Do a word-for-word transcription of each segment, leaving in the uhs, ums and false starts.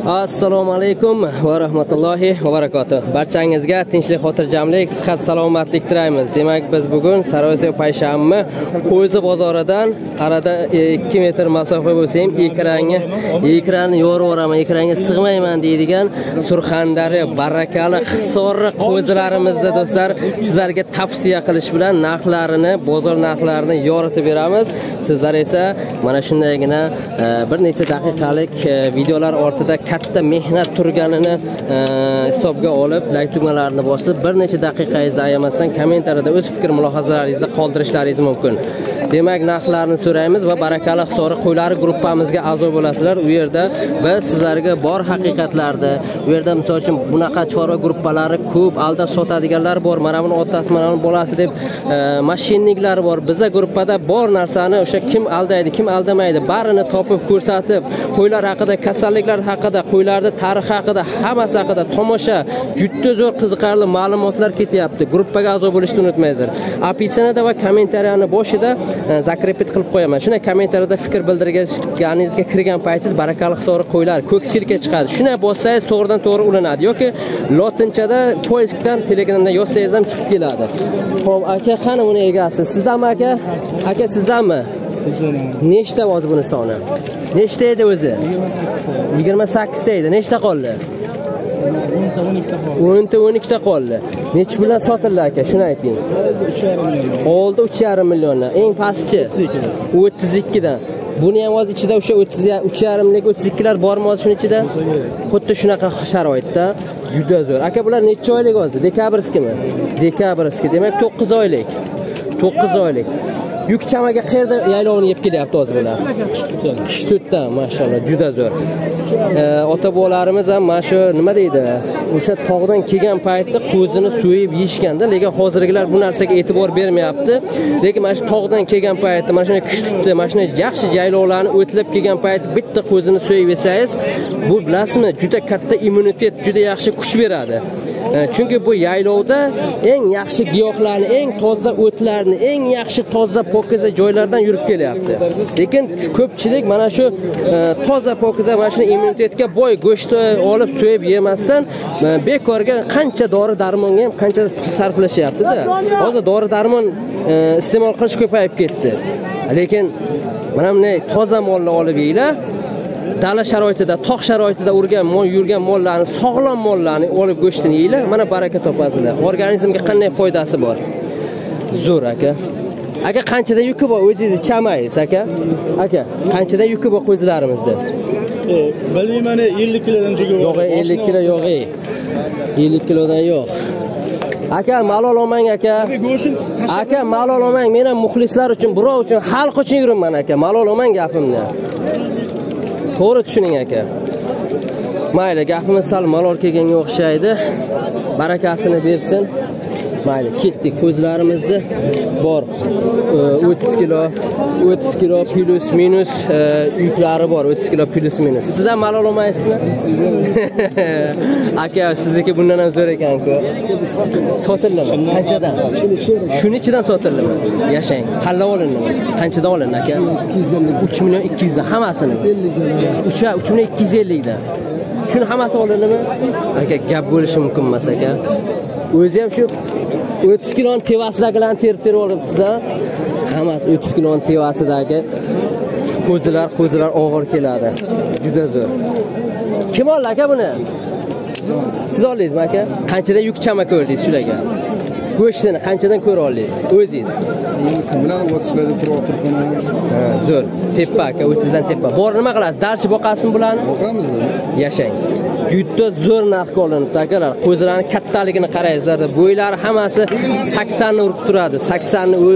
Assalomu alaykum va rahmatullohi va barakatuh. Barchangizga tinchlik, xotirjamlik, sihat, salomatlik tilaymiz. Demak, biz bugun Sariosiyo payshanba Qo'zi bozoridan arada ikki metr masofa bo'lsa ham ekranga ekranni yorib o'raman, ekranga sig'mayman deydigan Surxondaryo barakali Hissorli qo'zilarimizda do'stlar sizlarga tavsiya qilish bilan narxlarini, bozor narxlarini yoritib beramiz. Sizlar esa mana shundaygina bir necha daqiqalik videolar ortida katta mehnat turganini hisobga olib, like tugmalarini bosib, bir necha daqiqangizni ayamasdan kommentariyada o'z fikr mulohazalaringizni qoldirishlaringiz mumkin. Demak, narxlarni so'raymiz va barakali Hissorli qo'ylari gruppamizga a'zo bo'lasizlar. U yerda biz sizlarga bor haqiqatlarni, u yerda misol uchun bunaqa chorva gruppalari ko'p, aldab sotadiganlar bor, mana buni otasi, mana buni bolasi deb mashinniklar bor. Bizga gruppada bor narsani o'sha kim aldaydi, kim aldamaydi, barini topib ko'rsatib, qo'ylar haqida, kasalliklar haqida, qo'ylarning tarixi haqida, hammasi haqida tomosha, juda zo'r qiziqarli ma'lumotlar ketyapti. Gruppaga a'zo bo'lishni unutmanglar. Opisaniyada va kommentariyani boshida zakrepit qilib qo'yaman. Shuna kommentariyada fikr bildirganingizga kirgan paytingiz barakali Hissorli qo'ylar ko'k sirka chiqadi. Shuna bossangiz to'g'ridan to'g'ri ulanadi yoki lotinchada poiskdan telegramdan yozsangiz ham chiqib keladi. Xo'p, aka, qani buni egasi? Sizdanmi aka? Aka, sizdanmi? Nechta voz buni soni? Nechta edi o'zi? yigirma sakkiz ta edi. Nechta qoldi? o'n ta o'n ikki ta qoldi. Nechta bilan sotildi aka? Shuni ayting. Oldi uch yarim milliondan. Eng pastchi o'ttiz ikki dan. Buni ham o'z ichida o'sha uch yarim lik o'ttiz ikki lar bormi o'z shuni ichida? Xuddi shunaqa sharoitda juda zo'r. Aka, bular necha oylik o'zi? Dekabrskimi? Dekabrski. Demak to'qqiz oylik. to'qqiz oylik. Yuk chamaga qayerda yaylovni yeb kelyapti o'zi bular? Qishtutda, mashallah, juda zo'r. Ota bobolarimiz ham mana shu nima deydi? O'sha tog'dan kelgan paytda qo'zini so'yib yeyishganda, lekin hozirgilar bu narsaga e'tibor bermayapti. Lekin mana shu tog'dan kelgan paytda, mana shunday qishtutda, mana shunday yaxshi yaylovlarni o'tlab kelgan payt bitta qo'zini so'yib yesangiz, bu bilasizmi, juda katta immunitet, juda yaxshi kuch beradi. Chunki bu yaylovda eng yaxshi giyohlarni, eng toza o'tlarni, eng yaxshi toza pokiza joylardan yurib kelyapti. Lekin ko'pchilik mana shu toza pokiza mana shu immunitetga boy go'shtni olib so'yib yemasdan bekorga qancha dori-darmonga ham qancha sarflashyapti-da. Hozir dori-darmon iste'mol qilish ko'payib ketdi. Lekin mana bunday toza molni olib yeylar. Dala sharoitida, tog' sharoitida urgan mol, yurgan mollarni, sog'lom mollarni olib go'shtini yeylar, mana baraka topasizlar. Organizmga qanday foydasi bor? Zo'r aka. Aka, qanchada yuki bor o'zingiz chamaysiz aka? Aka, qanchada yuki bor qo'zilarimizda? E, bilmayman, ellik kilodan juda yo'q. Yo'q, ellik kilo yo'q. ellik kilodan yo'q. Aka, malol olmang aka. Aka, malol olmang. Men ham muxlislar uchun, birov uchun, xalq uchun yuribman aka. Malol olmang gapimni. To'g'ri tushuning aka. Mayli, gapimiz sal malol kelganga o'xshaydi. Barakasini bersin. Mayli, ketdik. Qo'zlarimizni bor. o'ttiz kilo, o'ttiz kilo plus minus yuklari bor. o'ttiz kilo plus minus. Siz ham malol olmaysizmi? Aka, sizniki bundan ham zo'r ekan-ku. Sotildimi? Qanchadan? Shuni ichidan sotildimi? Yashang. Qanday olindi? Qanchadan olindi aka? uch million ikki yuz dan hammasini. uch million ikki yuz ellik dan. Shuni hammasi olindimi? Aka, gap bo'lishi mumkin emas aka. O'zi ham shu o'ttiz kiloni tevasidagilarni terib-terib olibsiz-da. Hammasi o'ttiz kiloni tevasidagi qo'zilar, qo'zilar og'ir keladi. Juda zo'r. Kim oldi aka buni? Siz oldingizmi aka? Qanchada yuk chama ko'rdingiz shularga? Go'shtini qanchadan ko'ra oldingiz? O'zingiz. Bilan o'tizlarda turib turibman. Ha, zo'r. Tepa aka, o'ttiz dan tepa. Bor, nima qilasiz? Darchi boqasizmi bularni? Boqamiz. Yashang. Juda zo'r narxga olinibdi akalar. Qo'zilarning kattaligini qarangizlar. Bo'ylari hammasi sakson ni urib turadi. sakson ni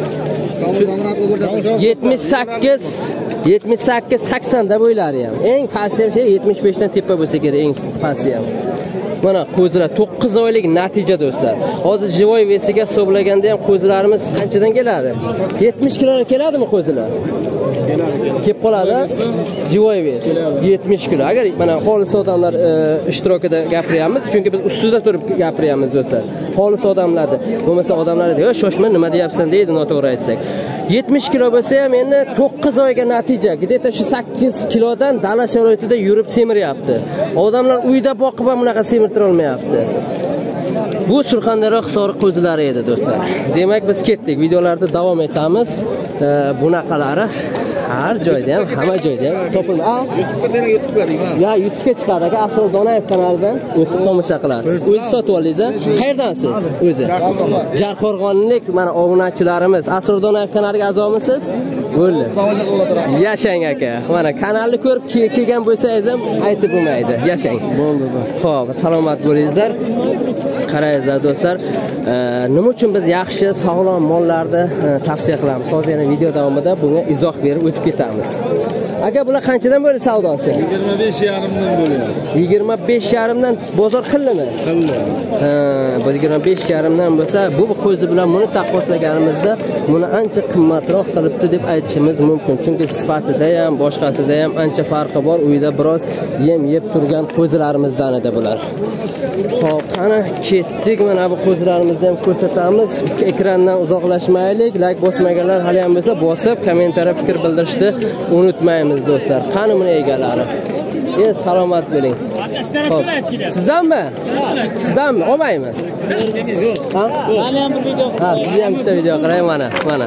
yetmish sakkiz yetmish sakkiz sakson da bo'ylari ham. Eng pasti ham şey yetmish besh dan tepa bo'lsa kerak, eng pasti ham. Mana qo'zilar to'qqiz oylik natija do'stlar. Hozir jivoy vesiga hisoblaganda ham qo'zilarimiz qanchadan keladi? yetmish kilo keladimi qo'zilar? Kelib qoladi. Jivoy ves yetmish kilo. Agar mana xolis odamlar ishtirokida gapiryapmiz, chunki biz ustida turib gapiryapmiz do'stlar. Xolis odamlarni, bo'lmasa odamlar deydi, "Shoshma, nima deyapsan?" deydi noto'g'ri aytsak. yetmish kilo bo'lsa ham endi to'qqiz oyga natija. Где-то shu sakkiz kilodan dala sharoitida yurib semiryapti. Odamlar uyda boqib ham bunaqa semirtira olmayapti. Bu Surxondaryo Hisori qo'zilari edi do'stlar. Demak biz ketdik. Videolarda davom etamiz. E, bunaqalari har joyda ham, hamma joyda ham topiladi. A, YouTube'ga YouTube qiladingmi? Ya, YouTube'ga chiqadi aka, Asror Donayev kanalidan o'tib tomosha qilasiz. O'zingiz sotib oldingiz, qayerdansiz? O'zi. Jarqo'rg'onlik mana obunachilarimiz. Asror Donayev kanaliga a'zomisiz? Bo'ldi. Yashang aka. Mana kanalni ko'rib kelgan bo'lsangiz ham aytib bo'lmaydi. Yashang. Bo'ldi. Xo'p, salomat bo'lingizlar. Qarangizlar do'stlar, nima uchun biz yaxshi, sog'lom mollarni tavsiya qilamiz? Hozir yana video davomida bunga izoh berib o'tib ketamiz. Aka, bular qanchadan bo'ldi savdosi? yigirma besh yarim dan bo'lyapti. yigirma besh yarim dan bozor qildimi? Qildi. Ha, bu yigirma besh yarim dan bo'lsa, bu qo'zi bilan buni taqqoslaganimizda buni ancha qimmatroq qilibdi deb aytishimiz mumkin. Chunki sifatida ham, boshqasida ham ancha farqi bor. Uyda biroz yem yeb turgan qo'zilarimizdan edi bular. Xo'p, qani ketdik. Mana bu qo'zilarimizni ham ko'rsatamiz. Ekrandan uzoqlashmaylik. Like bosmaganlar hali ham bo'lsa, bosib kommentariya fikr bildirishni unutmaymiz do'stlar. Qani buni egalari. E, salomat bo'ling. Xo'p, sizdanmi? Sizdanmi? Olmaymi? Ha? Mani ham bir video. Ha, siz ham bitta video qarang mana, mana.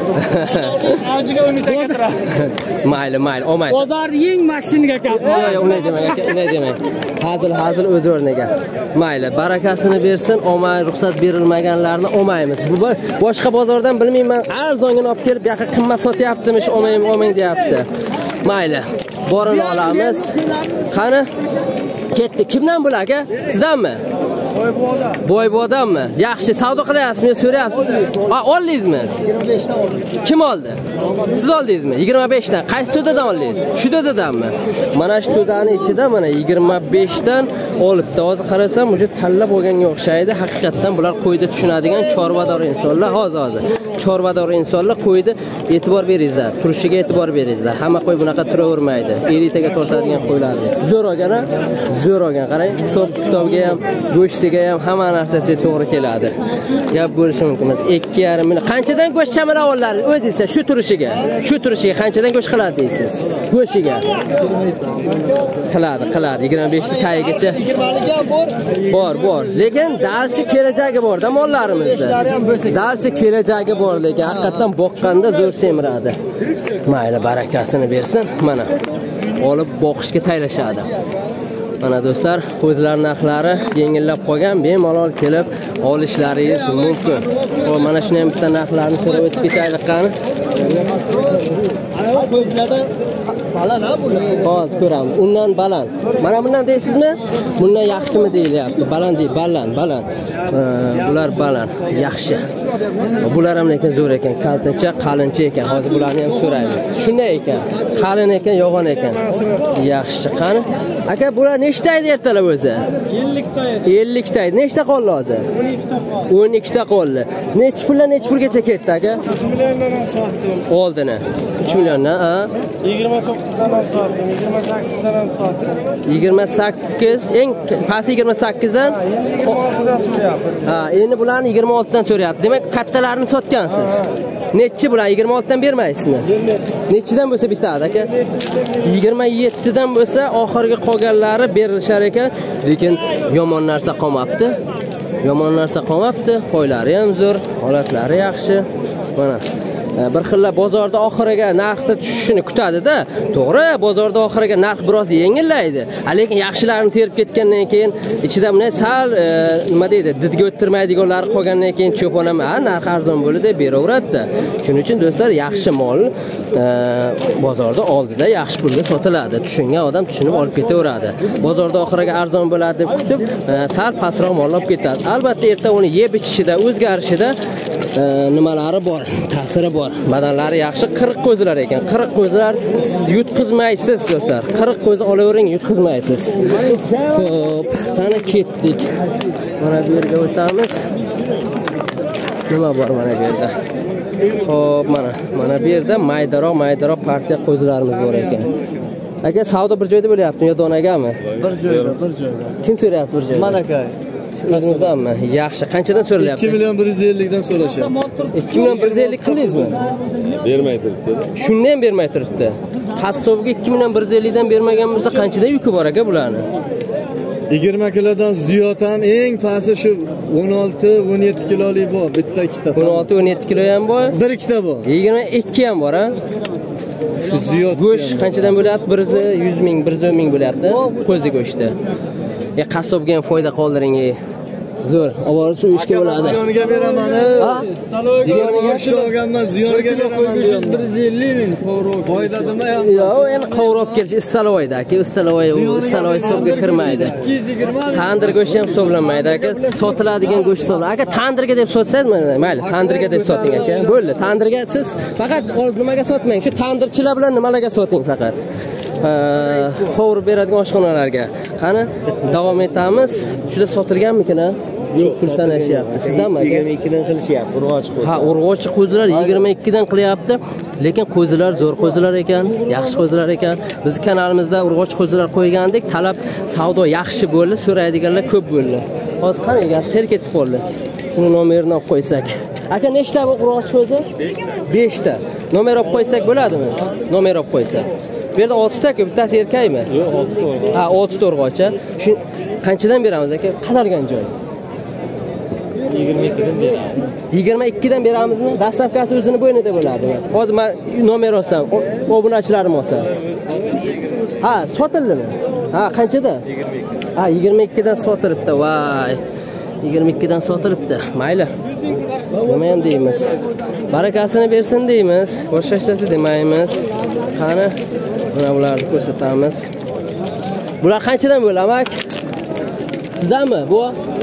Avjiga umid aka. Mayli, mayli, olmaysiz. Bozorni eng mashinaga aka. Yo'q, unday demang aka, unday demang. Hazil, hazil o'z o'rniga. Mayli, barakasini bersin. Omay ruxsat berilmaganlarni olmaymiz. Bu boshqa bozordan bilmayman, arzongini olib kelib, bu yoqqa qimmat sotyaptimish, olmayman, olmang deyapti. Mayli, borini olamiz. Qani? Ketdi. Kimdan bular aka? Sizdanmi? Boybodanmi? Yaxshi, savdo qilyapsizmi, so'rayapsiz? Ha, oldingizmi? yigirma besh dan oldim. Kim oldi? Siz oldingizmi? yigirma besh dan. Qaysi to'dadan oldingiz? Shu to'dadanmi? Mana shu to'dani ichida mana yigirma besh dan olibdi. Hozir qarasam, uje tanlab olganga o'xshaydi. Haqiqatan bular qo'yda tushunadigan chorvador insonlar. Hozir hozir chorvador insonlar qo'yda e'tibor beringizlar. Turishiga e'tibor beringizlar. Hamma qo'y bunaqa turavermaydi. elitaga tortadigan qo'ylar. Zo'r olgan-a? Zo'r olgan. Qarang, hisob kitobga ham, go'shtiga ham hamma narsasi to'g'ri keladi. Gap bo'lishi mumkin. ikki yarim ming. Qanchadan go'sht chamiravonlar o'zingizcha shu turishiga, shu turishiga qanchadan go'sht qiladi deysiz? Go'shtiga. Qiladi, qiladi. yigirma besh ta tayigacha. Bor, bor. Lekin dalshi kelajagi bor-da mollarimizda. Dalshi kelajagi bor, lekin haqiqatan boqqanda zo'r semiradi. Mayli, barakasini bersin. Mana olib boqishga taylashadi. Mana do'stlar, qo'zilar narxlari yengillab qolgan, bemalol kelib olishlaringiz mumkin. Xo'p, mana shuni ham bitta narxlarini so'rab o'tib ketaylik qani. Ana qo'zilarda baland-a bular. Hozir ko'ramiz. Undan baland. Mana bundan deysizmi? Bundan yaxshimi deyilyapti? Baland deydi, baland, baland. Bular baland, yaxshi. Bular ham lekin zo'r ekan, kaltacha, qalincha ekan. Hozir bularni ham so'raymiz. Shunday ekan, qalin ekan, yo'g'on ekan. Yaxshi, qani? Aka, bular nechta edi ertalar o'zi? ellik ta edi. ellik ta edi. Nechta qoldi hozir? o'n ikki ta qoldi. o'n ikki ta qoldi. Necha puldan necha pulgacha ketdi aka? uch milliondan ham sotdim. Oldini. uch milliondan, ha? yigirma to'qqizdan ham sotdim. yigirma sakkizdan ham sotdim. yigirma sakkiz, eng past yigirma sakkizdan. yigirma oltidan so'rayapti. Ha, endi bularni yigirma oltidan so'rayapti. Demak, kattalarini sotgansiz. Nechi bular? yigirma oltidan bermaysizmi? Nechidan bo'lsa bitadi aka? yigirma yettidan bo'lsa, oxirgi qolganlari berilishar ekan, lekin yomon narsa qolmabdi. Yomon narsa qolmabdi. Qo'ylari ham zo'r, holatlari yaxshi. Mana bir xilla bozorda oxiriga narxda tushishini kutadi-da. To'g'ri, bozorda oxiriga narx biroz yengillaydi. Lekin yaxshilarini terib ketgandan keyin ichida bunday sal nima deydi, didga o'ttirmaydiganlar qolgandan keyin cho'ponam, "Ha, narx arzon bo'ldi" deb beraveradi-da. Shuning uchun do'stlar, yaxshi mol bozorda oldida yaxshi pulga sotiladi. Tushungan odam tushunib olib ketaveradi. Bozorda oxiriga arzon bo'ladi deb kutib, sal pastroq mol olib ketadi. Albatta, erta uni yeb ichishida, o'zgarishida nimalari bor, ta'siri bor. Badanlari yaxshi, qirq qo'zilar ekan. qirq qo'zilar siz yutqizmaysiz do'stlar. qirq qo'zi olavering, yutqizmaysiz. Xo'p, qani ketdik. Mana bu yerga o'tamiz. Nima bor mana bu yerda? Xo'p, mana mana bu yerda maydaroq, maydaroq partiya qo'zilarimiz bor ekan. Aka, savdo bir joyda bo'lyaptimi yo donagami? Bir joyda, bir joyda. Kim so'rayapti bir joyda? Mana aka. Shu O'zingizdanmi? Yaxshi. Qanchadan so'ralyapti? ikki million bir yuz ellik dan so'rashyapti. ikki million bir yuz ellik qildingizmi? Bermay turibdi. Shunda ham bermay turibdi. Qassobga ikki million bir yuz ellik dan bermagan bo'lsa, qanchadan yuki bor aka bularni? yigirma kilodan ziyod ham eng pasti shu o'n olti o'n yetti kilolik bor, bitta ikkita. o'n olti o'n yetti kilo ham bor. Bir ikkita bor. yigirma ikki ham bor, ha? Shu ziyod. Go'sht qanchadan bo'lyapti? bir yuz ming, bir yuz o'n ming bo'lyapti. Qo'zi go'shti. Ya qassobga ham foyda qoldiring. Zo'r. Oborib shu ishga bo'ladi. Ziyoniga beraman. Ha? Ziyoniga ishlaganman, ziyoniga beraman. bir yuz ellik ming to'g'ri. Foyda nima ham? Yo'q, endi qovurib kelish istalovoyda aka, istalovoy, istalovoy hisobga kirmaydi. ikki yuz yigirma Tandir go'shti ham hisoblanmaydi aka. Sotiladigan go'sht hisoblanadi. Aka, tandirga deb sotsangiz, mayli, tandirga deb soting aka. Bo'ldi. Tandirga siz faqat nimaga sotmang, shu tandirchilar bilan nimalarga soting faqat. Qovurib beradigan oshxonalarga. Qani, davom etamiz. Juda sotilganmikin, ha? Pul sanashyapti. Sizdanmi aka? yigirma ikki dan qilishyapti, urg'ochi qo'zi. Ha, urg'ochi qo'zilar yigirma ikki dan qilyapti, lekin qo'zilar zo'r qo'zilar ekan, yaxshi qo'zilar ekan. Biz kanalimizda urg'ochi qo'zilar qo'ygandik, talab savdo yaxshi bo'ldi, so'raydiganlar ko'p bo'ldi. Hozir qani egasi qayerga ketib qoldi? Shuni nomerini olib qo'ysak. Aka, nechta bu urg'ochi qo'zi? besh ta. Nomer olib qo'ysak bo'ladimi? Nomer olib qo'ysak. Bu yerda olti ta-ku, bittasi erkakmi? Yo'q, olti ta. Ha, olti ta urg'ochi. Shu qanchadan beramiz aka? Qadalgan joy. yigirma ikki dan beramiz. yigirma ikki dan beramizmi? Dastavkasi o'zini bo'ynida bo'ladimi? Hozir men nomer olsam, obunachilarim olsa. Ha, sotildimi? Ha, qanchada? Ha, yigirma ikki dan sotilibdi. Voy. yigirma ikki dan sotilibdi. Mayli. Nima ham deymiz? Barakasini bersin deymiz. Boshqa hech narsa demaymiz. Qani, mana bularni ko'rsatamiz. Bular qanchadan bo'lamak? Sizdanmi bu?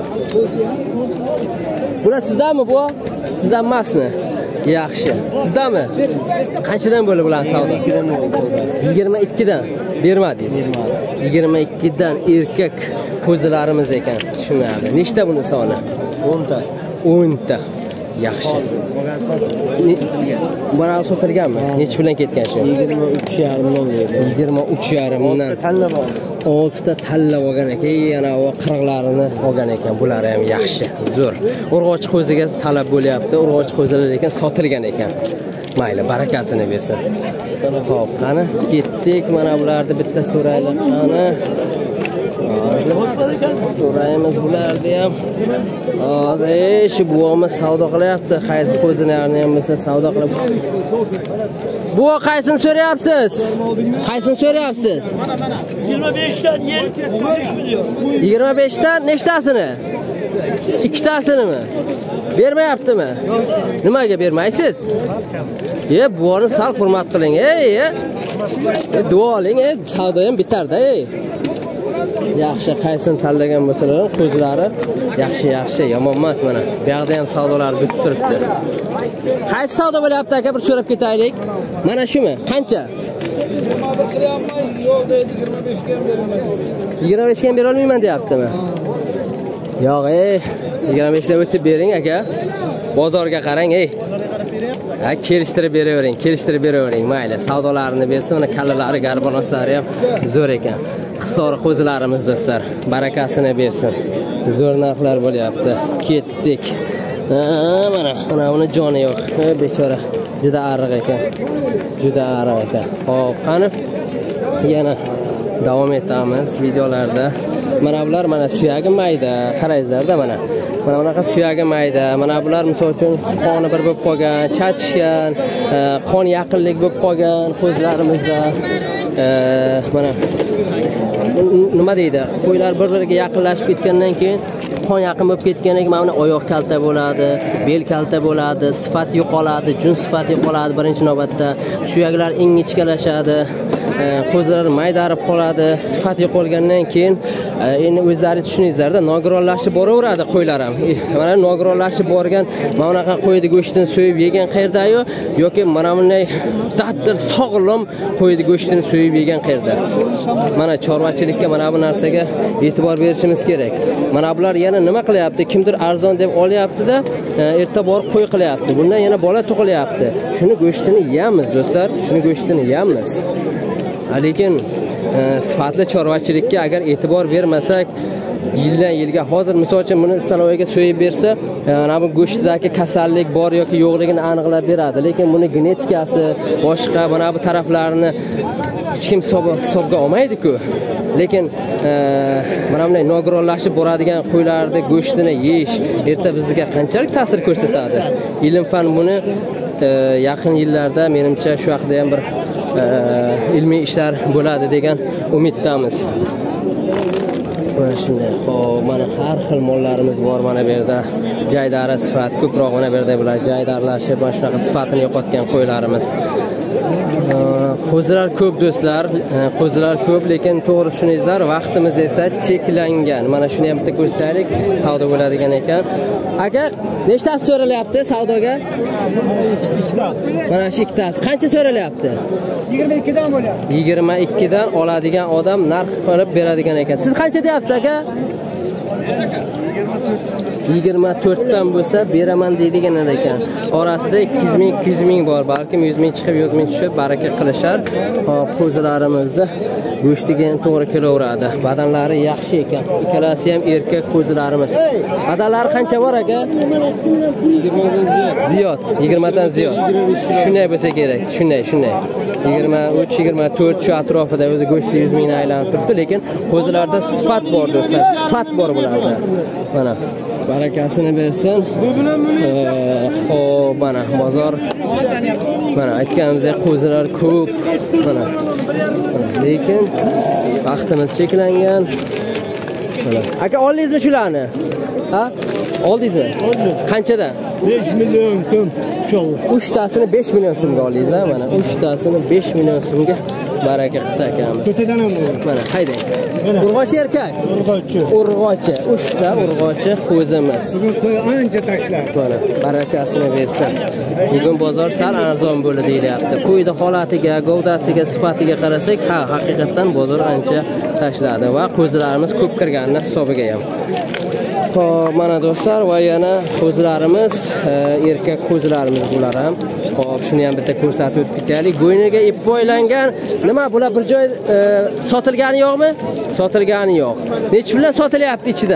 Bular sizdanmi bu? Sizdan emasmi? Yaxshi. Sizdanmi? Qanchadan bo'lib bular savdo? yigirma ikki dan bermadingiz. yigirma ikki dan erkak qo'zilarimiz ekan. Tushunarli. Nechta buni soni? o'n ta. o'n ta. Yaxshi. Bana sotilganmi? Nech bilan ketgan shu? yigirma uch yarim dan berdi. yigirma uch yarim dan. Tanlab oldi. olti ta tanlab olgan ekan. Yana o qirqlarini olgan ekan. Bular ham yaxshi, zo'r. Urg'ochi qo'ziga talab bo'lyapti. Urg'ochi qo'zilar ekan, sotilgan ekan. Mayli, barakasini bersin. Xo'p, qani ketdik. Mana bularni bitta so'raylik. Qani so'raymiz bularni ham. Hozir shu buvomiz savdo qilyapti. Qaysi qo'zini ham bo'lsa savdo qilib. Bu qaysini so'rayapsiz? Qaysini so'rayapsiz? Mana mana. yigirma besh dan besh million. yigirma besh dan nechtasini? Ikkitasinimi? Bermayaptimi? Nimaga bermaysiz? Ye, buvoni sal hurmat qiling. Ey, duo oling, savdo ham bitarda, ey. Yaxshi, qaysini tanlagan bo'lsalar, qo'zlari yaxshi, yaxshi, yomon emas mana. Bu yerda ham savdolar bitib turibdi. Qaysi savdo bo'lyapti aka, bir so'rab ketaylik. Mana shumi? Qancha? yigirma besh ga ham bera olmayman deyaptimi? Yo'q, ey, yigirma besh dan o'tib bering aka. Bozorga qarang, ey. Ha, kelishtirib beravering, kelishtirib beravering, mayli. Savdolarini bersin, mana kallalari, garbonoslari ham zo'r ekan. Qisori qo'zilarimiz do'stlar, barakasini bersin. Zo'r narxlar bo'lyapti. Ketdik. Mana, mana uni joni yo'q. Bechora, juda ariq ekan. Juda ariq ekan. Xo'p, qani yana davom etamiz videolarda. Mana bular mana suyagi mayda, qaraysizlar-da mana. Mana bunaqa suyagi mayda. Mana bular misol uchun qoni bir bo'lib qolgan, chachishgan, qon yaqinlik bo'lib qolgan qo'zlarimizda. Mana nima deydi? Qo'ylar bir-biriga yaqinlashib ketgandan keyin qon yaqin bo'lib ketgandan keyin mana oyoq kalta bo'ladi, bel kalta bo'ladi, sifat yo'qoladi, jun sifat yo'qoladi birinchi navbatda. Suyaklar ingichkalashadi. Qo'zlar maydarib qoladi, sifat yo'qolgandan keyin endi o'zlaringiz tushuningizlar-da, nogironlashib boraveradi qo'ylar ham. Mana nogironlashib borgan, mana bunaqa qo'yni go'shtini so'yib yegan qayerda-yu yoki mana bunday dadil sog'lom qo'yni go'shtini so'yib yegan qayerda. Mana chorvachilikka mana bu narsaga e'tibor berishimiz kerak. Mana bular yana nima qilyapti? Kimdir arzon deb olyapti-da, erta borib qo'y qilyapti. Bundan yana bola tug'ilyapti. Shuni go'shtini yeyamiz, do'stlar. Shuni go'shtini yeyamiz. Lekin sifatli chorvachilikka agar e'tibor bermasak, yildan yilga hozir misol uchun buni staloyga so'yib bersa, mana bu go'shtdagi kasallik bor yoki yo'qligini aniqlab beradi. Lekin buni genetikasi, boshqa mana bu taraflarini hech kim hisobga olmaydi-ku. Lekin mana bunday nogironlashib boradigan qo'ylarni go'shtini yeyish erta bizga qanchalik ta'sir ko'rsatadi? Ilm fan buni yaqin yillarda menimcha shu haqida ham bir ilmiy ishlar bo'ladi degan umiddamiz. Mana shunday. Xo'p, mana har xil mollarimiz bor mana bu yerda. Jaydari sifat ko'proq mana bu yerda bular jaydarlashib, mana shunaqa sifatini yo'qotgan qo'ylarimiz. Qo'zilar ko'p do'stlar, qo'zilar ko'p, lekin to'g'ri tushuningizlar, vaqtimiz esa cheklangan. Mana shuni ham bitta ko'rsataylik, savdo bo'ladigan ekan. Aka, nechtasi so'ralyapti savdoga? ikkitasi. Mana shu ikkitasi. Qancha so'ralyapti? yigirma ikki dan bo'lyapti. yigirma ikki dan oladigan odam narx qilib beradigan ekan. Siz qancha deyapsiz aka? yigirma to'rt dan bo'lsa beraman deydigan ekan. Orasida ikki yuz ming, ikki yuz ming bor, balkim yuz ming chiqib, yuz ming tushib baraka qilishar. Hop, qo'zilarimizni go'shtiga to'g'ri kelaveradi. Badanlari yaxshi ekan. Ikkalasi ham erkak qo'zilarimiz. Badanlari qancha bor aka? Ziyod, yigirma dan ziyod. Shunday bo'lsa kerak. Shunday, shunday. yigirma uch, yigirma to'rt shu atrofida o'zi go'shti yuz ming aylanib turibdi, lekin qo'zilarda sifat bor do'stlar. Sifat bor bularda. Mana barakasini bersin. Xo'p, mana bozor. Mana aytganimizdek qo'zilar ko'p. Mana. Lekin vaqtimiz cheklangan. Mana. Aka oldingizmi shularni? Ha? Oldingizmi? Qanchadan? besh million so'm cho'g'i. uchtasini besh million so'mga oldingiz, ha? Mana uchtasini besh million so'mga baraka qildi akamiz. Ko'chadan ham bor. Mana haydang. Urg'ochi erkak. Urg'ochi. Urg'ochi, uchta urg'ochi qo'zimiz. Bugun qo'y ancha tashlar. Mana barakasini bersin. Bugun bozor sal arzon bo'ldi deyilyapti. Qo'ydi holatiga, govdasiga, sifatiga qarasak, ha, haqiqatan bozor ancha tashladi va qo'zilarimiz ko'p kirganini hisobiga ham. Xo'p, mana do'stlar, va yana qo'zilarimiz, erkak qo'zilarimiz bular ham. Xo'p, shuni ham bitta ko'rsatib o'tib ketaylik. Bo'yniga ip bo'ylangan. Nima bular bir joy sotilgani yo'qmi? Sotilgani yo'q. Nechta bilan sotilyapti ichida?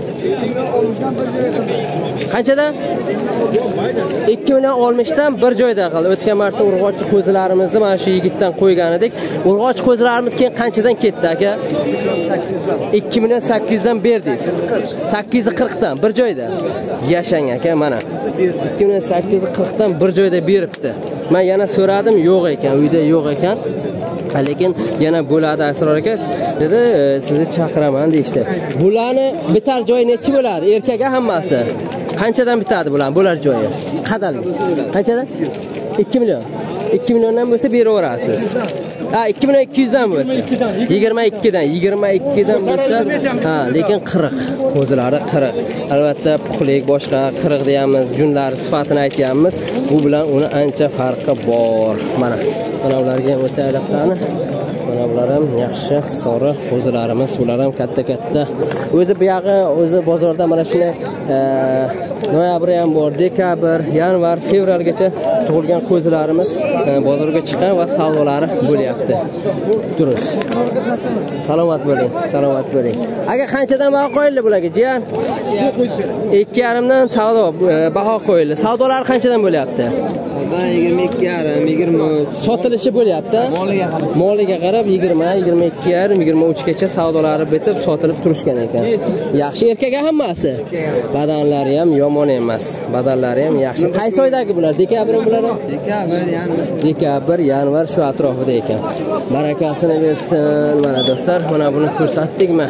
Qanchadan? ikki million oltmishdan bir joyda qildi. O'tgan marta urg'ochi qo'zilarimizni mana shu yigitdan qo'ygan edik. Urg'ochi qo'zilarimiz keyin qanchadan ketdi aka? ikki million sakkiz yuz dan berdik. sakkiz yuz qirq dan bir joyda. Yashang aka mana. ikki million sakkiz yuz qirq dan bir joyda beribdi. Men yana so'radim, yo'q ekan, uyda yo'q ekan. Lekin yana bo'ladi Asror aka dedi, sizni chaqiraman deydi. Bularni bitar joyi nechi bo'ladi? Erkakga hammasi. Qanchadan bitadi bular? Bular joyi. Qadalgi. Qanchadan? ikki million. ikki milliondan bo'lsa beraverasiz. Ha, ikki million ikki yuz dan bo'lsa. yigirma ikki dan, yigirma ikki dan bo'lsa, ha, lekin qirq. Qo'zilari qirq. Albatta, puxlik boshqa qirq deyamiz, junlar sifatini aytamiz. Bu bilan uni ancha farqi bor. Mana, mana ularga ham o'taylik qani. Mana bular ham yaxshi sori qo'zilarimiz, bular ham katta-katta. O'zi bu yog'i, o'zi bozorda mana shunday noyabr ham bor, dekabr, yanvar, fevralgacha tug'ilgan qo'zilarimiz bozorga chiqqan va savdolari bo'lyapti. Durust. Salomat bo'ling, salomat bo'ling. Aka qanchadan baho qo'yildi bularga, jiyan? ikki yarim dan savdo baho qo'yildi. Savdolar qanchadan bo'lyapti? yigirma ikki yarim, yigirma uch. Sotilishi bo'lyapti. Moliga qarab. Moliga qarab yigirma, yigirma ikki yarim, yigirma uch gacha savdolari bitib, sotilib turishgan ekan. Yaxshi erkakga hammasi. Badanlari ham yomon emas. Badanlari ham yaxshi. Qaysi oydagi bular? Dekabrmi bular? Dekabr, yanvar. Dekabr, yanvar shu atrofida ekan. Barakasini bersin. Mana do'stlar, mana buni ko'rsatdikmi?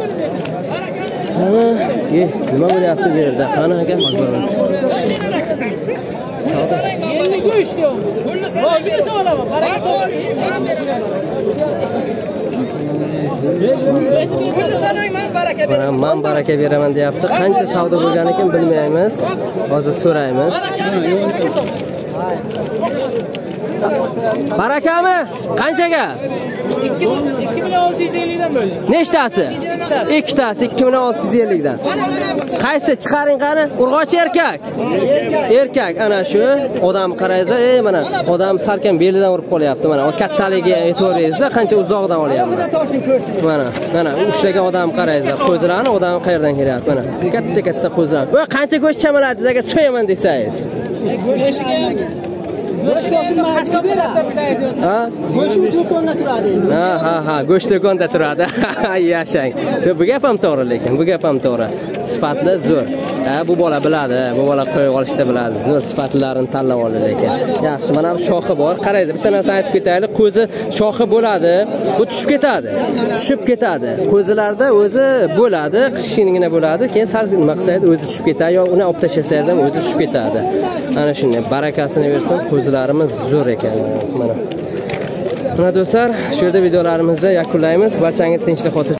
Mana, ye, nima bo'lyapti bu yerda? Qani aka? Savdo. Mana men baraka beraman deyapti. Qancha savdo bo'lgan ekan bilmaymiz. Hozir so'raymiz. Barakami? Qanchaga? ikki million olti yuz ellikdan bo'ldi. Nechtasi? Ikkitasi ikki million olti yuz ellik dan. Qaysi chiqaring qani? Urg'ochi erkak. Erkak ana shu odam qaraysa, ey mana odam salkam belidan urib qolyapti. Mana o kattaligiga e'tiboringizda qancha uzoqdan olyapti. Mana, mana ushlagan odam qaraysiz. Qo'zilarni odam qayerdan kelyapti? Mana katta-katta qo'zilar. Voy qancha go'sht chamaladi sizga so'yaman desangiz. Go'sht sotilmaydi beradi. Ha? Go'sht do'konda turadi. Ha, ha, ha, go'sht do'konda turadi. Yashang. Bu gap ham to'g'ri lekin, bu gap ham to'g'ri. Sifatli zo'r. Ha, bu bola biladi, bu bola qo'yib olishda biladi. Zo'r sifatlarini tanlab oladi lekin. Yaxshi, mana bu shoxi bor. Qaraydi, bitta narsa aytib ketaylik. Qo'zi shoxi bo'ladi, bu tushib ketadi. Tushib ketadi. Qo'zilarda o'zi bo'ladi, kichkinagina bo'ladi, keyin sal nima qilsangiz o'zi tushib ketadi, yo uni olib tashlasangiz ham o'zi tushib ketadi. Ana shunday barakasini bersin, qo'zilarimiz zo'r ekan. Mana. Mana do'stlar, shu yerda videolarimizni yakunlaymiz. Barchangiz tinchlik xotirjam